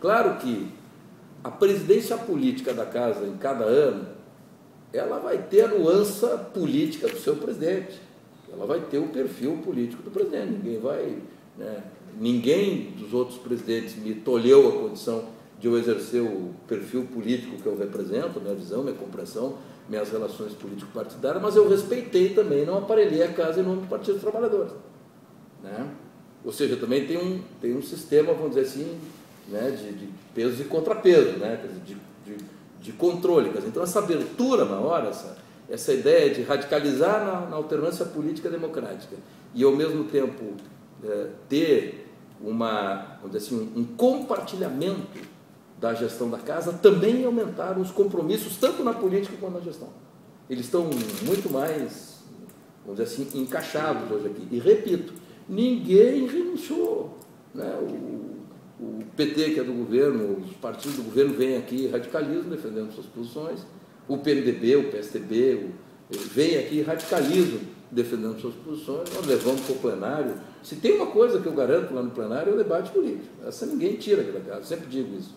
Claro que a presidência política da casa em cada ano, ela vai ter a nuance política do seu presidente, ela vai ter o perfil político do presidente, ninguém dos outros presidentes me tolheu a condição de eu exercer o perfil político que eu represento, minha visão, minha compreensão, minhas relações político-partidárias, mas eu respeitei também, não aparelhei a casa em nome do Partido dos Trabalhadores. Ou seja, também tem um sistema, vamos dizer assim, de pesos e contrapesos, de controle. Então, essa abertura na hora, essa ideia de radicalizar na alternância política democrática e, ao mesmo tempo, ter vamos dizer assim, um compartilhamento da gestão da casa, também aumentaram os compromissos, tanto na política quanto na gestão. Eles estão muito mais, vamos dizer assim, encaixados hoje aqui. E, repito, ninguém renunciou. O PT, que é do governo, os partidos do governo vêm aqui, radicalizam, defendendo suas posições. O PMDB, o PSDB, vêm aqui, radicalizam, defendendo suas posições. Nós levamos para o plenário. Se tem uma coisa que eu garanto lá no plenário, é o debate político. Essa ninguém tira aqui da casa, sempre digo isso.